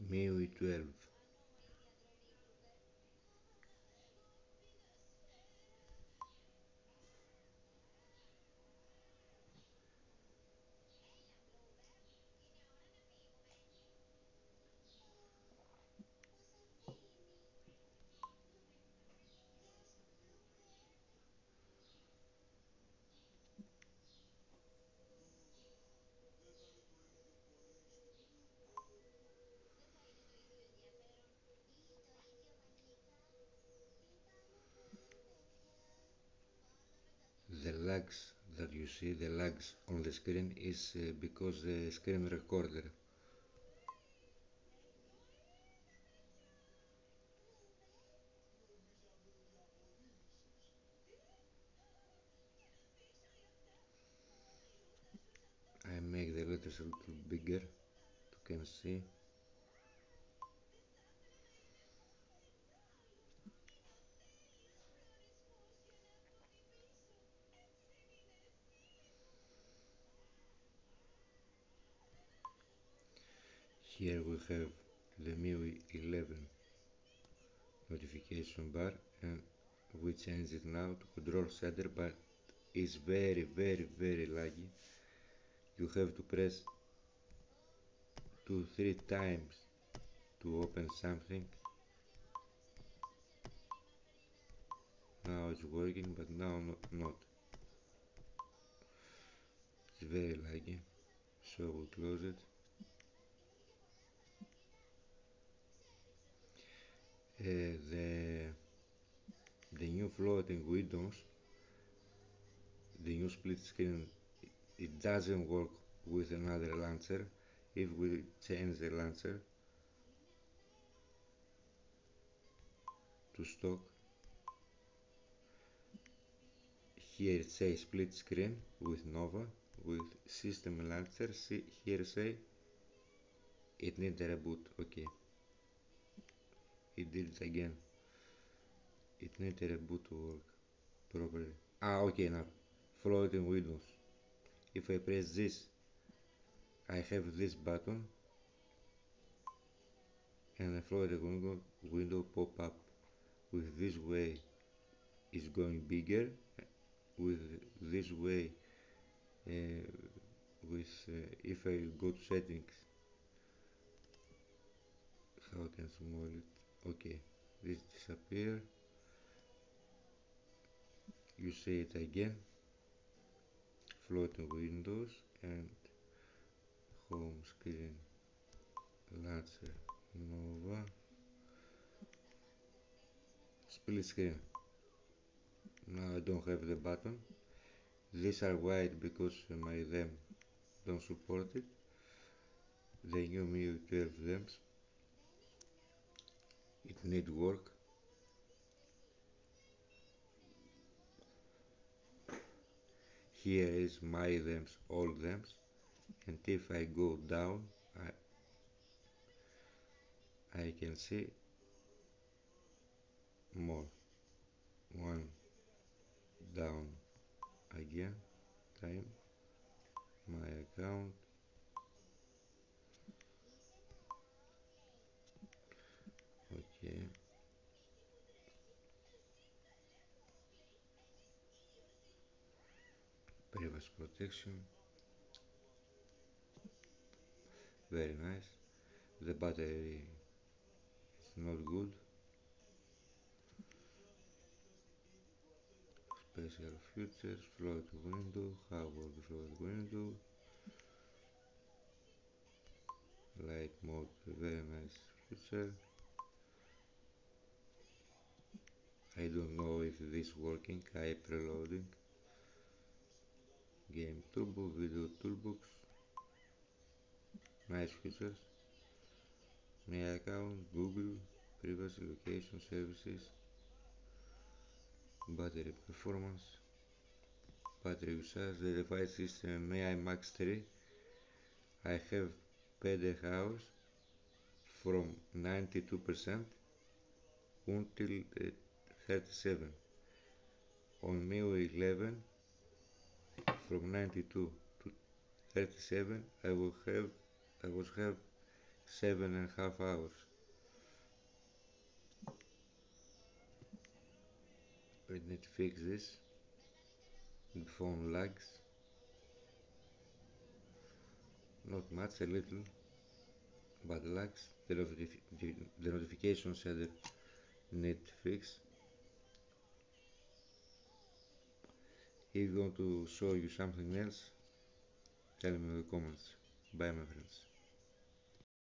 MIUI 12. The lags that you see, the lags on the screen is because the screen recorder. I make the letters a little bigger, you can see. Here we have the MIUI 11 notification bar, and we change it now to control center, but it's very laggy. You have to press 2-3 times to open something. Now it's working, but now not. It's very laggy, so we'll close it. The new floating windows, the new split screen, it doesn't work with another launcher. If we change the launcher to stock, here it says split screen with Nova, with system launcher. See, here say it needs a reboot. Okay, it did it again. It needs a reboot to work properly. Okay, now floating windows. If I press this, I have this button and a floating window pop up. With this way is going bigger, with this way uh, if I go to settings, how can small it? Okay, this disappear. You say it again, floating windows and home screen launcher Nova split screen. Now I don't have the button. These are white because my them don't support it. The new MIUI 12 themes, it need work. Here is my themes, all themes, and if I go down, I can see more. One down again, time, my account. Okay, privacy protection, very nice. The battery is not good. Special features, float window, how work float window, light mode, very nice feature. I don't know if this working, I preloading. Game turbo, video toolbox, nice features. My account, Google, privacy, location, services, battery performance, battery usage. The device is MI Max 3. I have paid a house from 92% until 37. On MIUI 11, from 92 to 37, I was have 7.5 hours. We need to fix this. The phone lags. Not much, a little, but lags. The notification center need to fix. If you want to show you something else, tell me in the comments. Bye my friends.